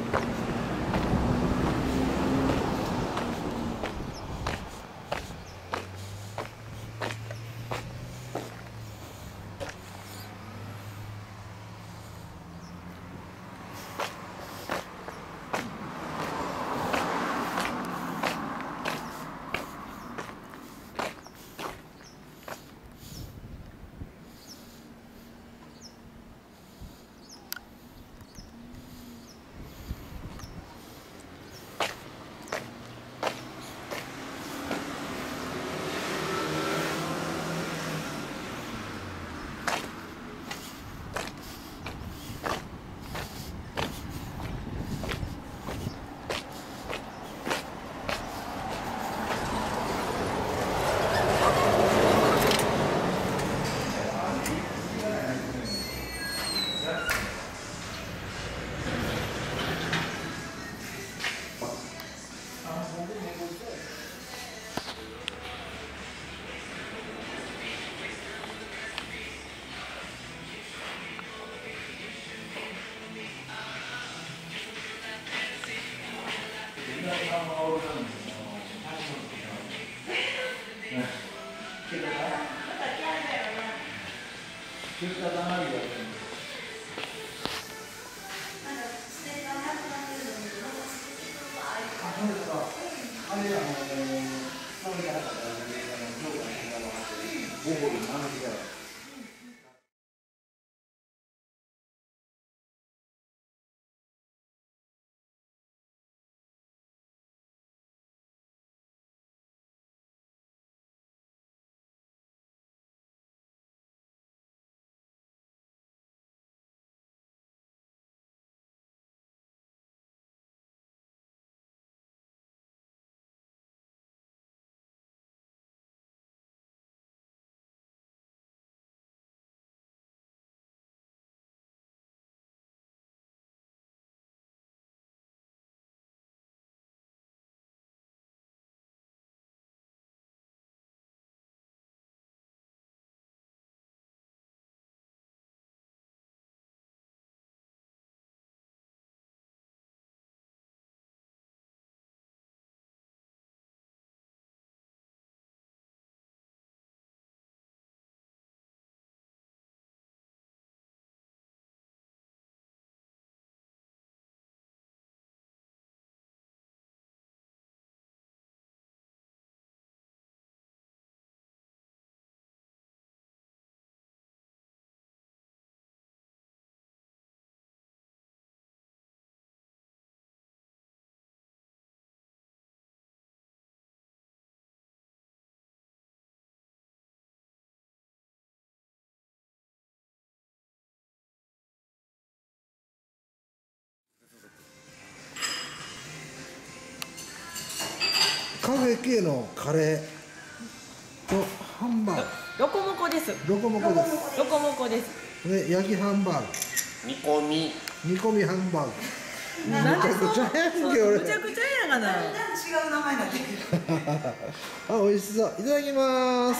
カフェ系のカレーとハンバーグ。 ロコモコです。 ロコモコです。 ロコモコです。 で、焼きハンバーグ。 煮込み。 煮込みハンバーグ。めちゃくちゃやんけ俺。 むちゃくちゃやがな。 違う名前になってくる。 あ、美味しそう。いただきます。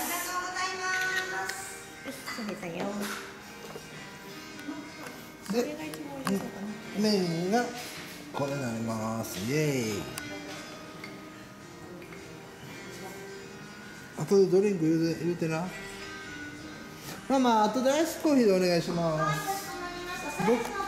そうですよ。 で、麺がこれになります。イエーイ。あとでドリンク言うてな。ママ、あとでアイスコーヒーでお願いします。僕